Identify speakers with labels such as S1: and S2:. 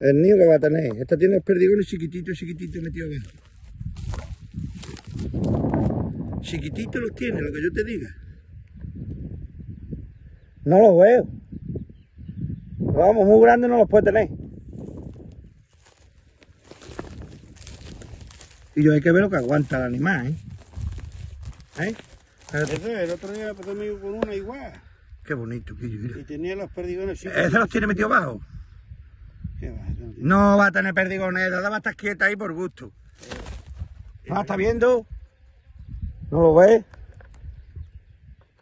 S1: El nido que va a tener. Esta tiene los perdigones chiquititos metidos abajo. Chiquititos los tiene, lo que yo te diga. No los veo. Vamos, muy grandes no los puede tener. Y yo hay que ver lo que aguanta el animal, ¿eh?
S2: Ese, el otro día pasó conmigo con una igual.
S1: Qué bonito, Quillo, mira.
S2: Y tenía los perdigones chiquitos.
S1: ¿Ese los tiene metido abajo?
S2: ¿Qué va?
S1: No va a tener perdigones, la va a estar quieta ahí por gusto. ¿No la está viendo? ¿No lo ves?